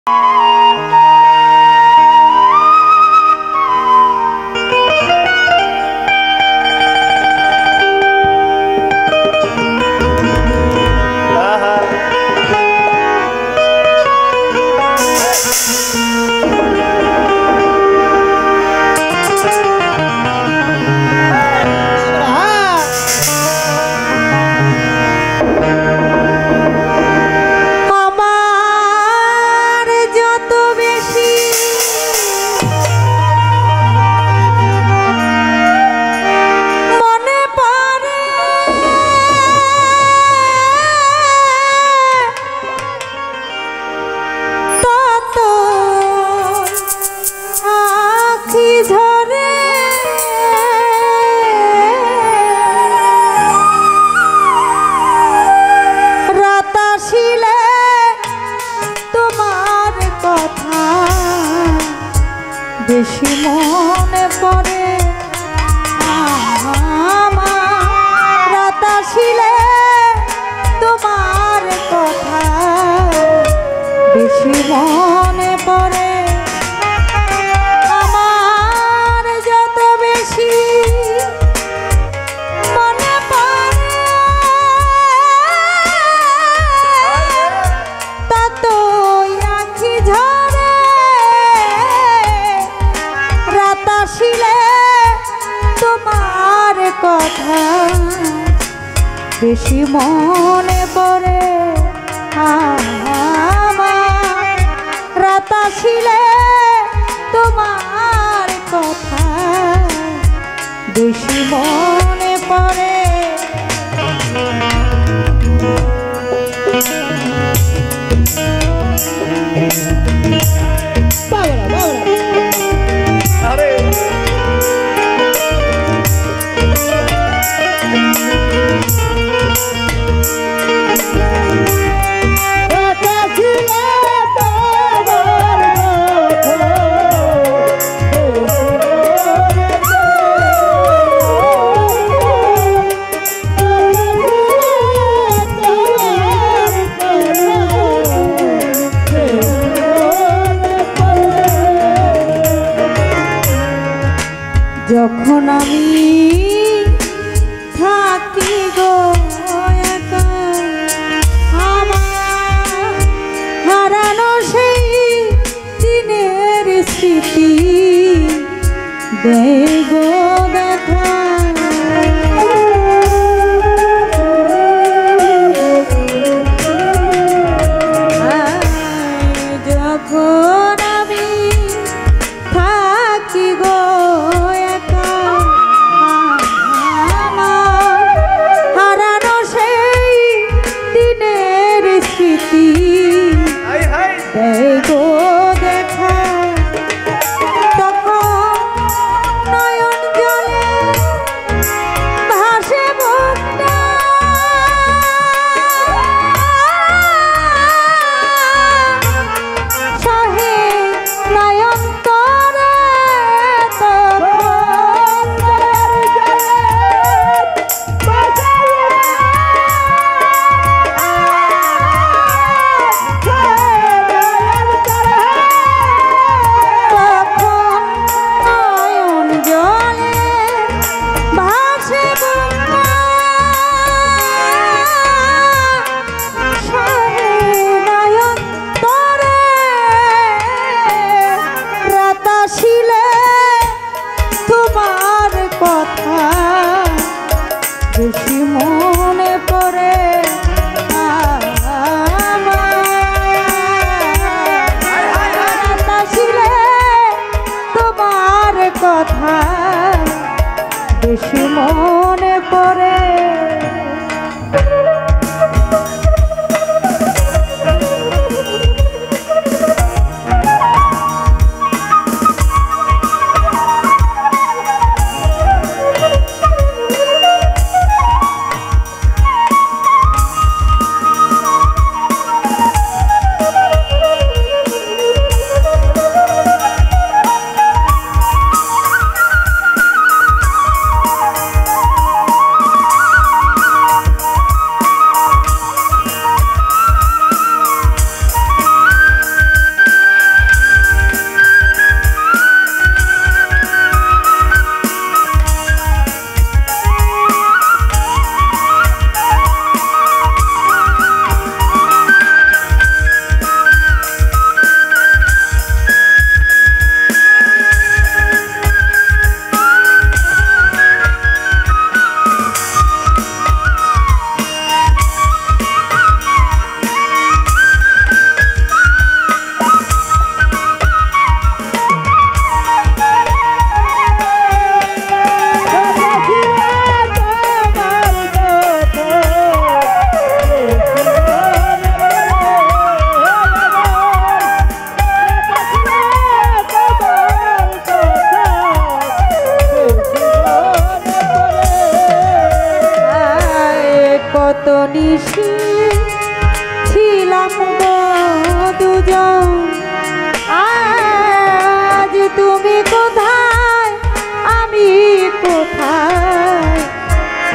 বেশি মনে পড়ে আমার রাত আসিলে তোমার কথা বেশি মনে পড়ে আমার যত বেশি মনে পড়ে ততই আঁখি ঝরে রাত আসিলে তোমার কথা বেশি মনে পড়ে আমার রাত আসিলে তোমার কথা বেশি মনে পড়ে যখন আমি থাকি গো একা আমার হারানো সেই দিনের স্মৃতি দেয় গো দেখা যখন আমি থাকি গো গো দেখা তখন নয়ন জলে ভাসে বুকটা সহে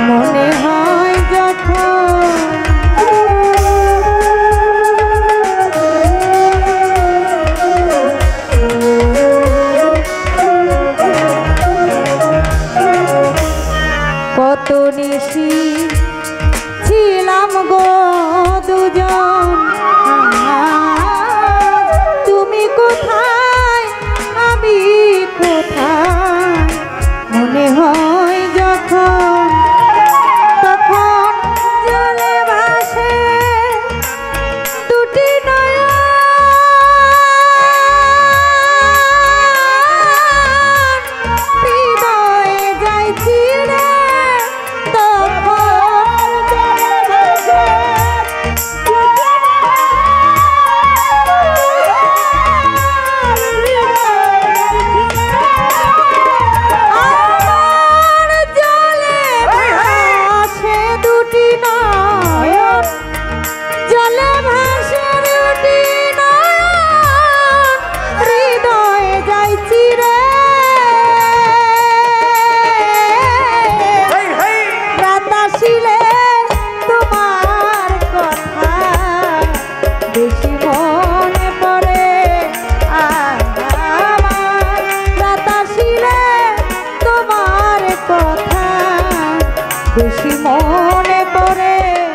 মনে হয় যখন কত নিশি ছিলাম গো দুজন, তুমি কোথায় আমি কোথায়, মনে হয় যখন তখন জলে ভাসে দুটি নয়ন, হৃদয়ে যায় চিরে বেশি মনে পড়ে।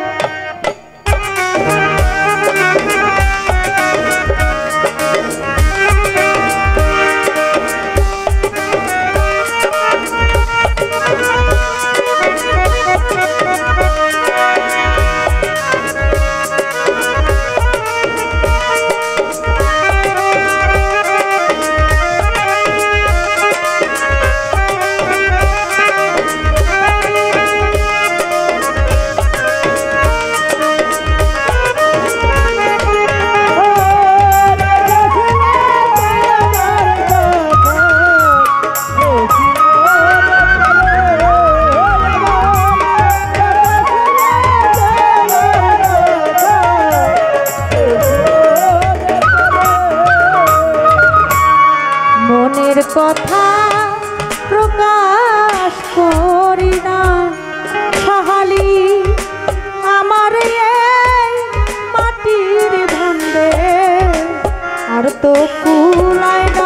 মনের কথা প্রকাশ করি না সহালি, আমার এই মাটির ভান্ডে আর তো কুলায় না।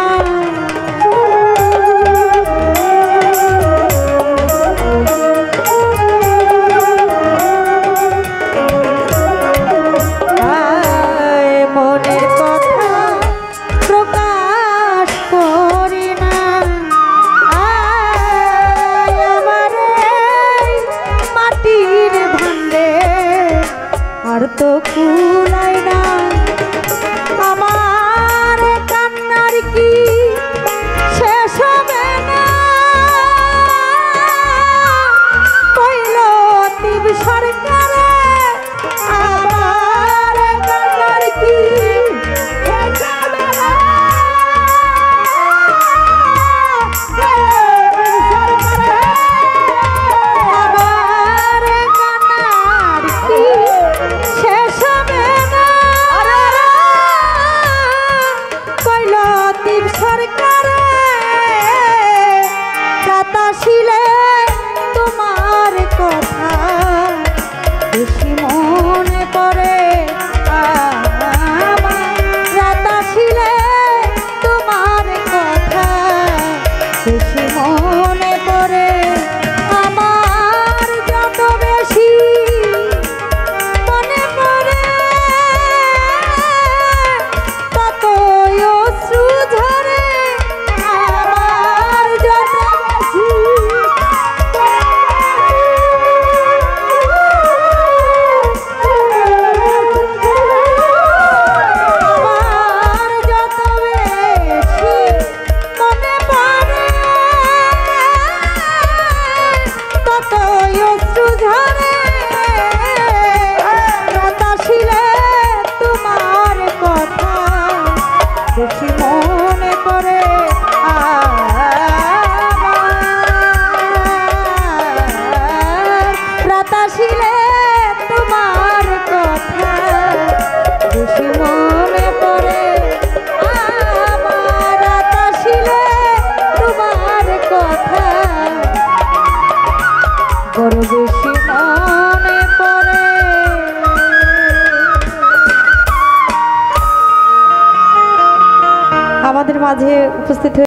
মনের কথা প্রকাশ করি না, আমার মাটির ভান্ডে আর তো কুলায় না। আমার কান্নার কি বড় বেশি মনে পড়ে। আমাদের মাঝে উপস্থিত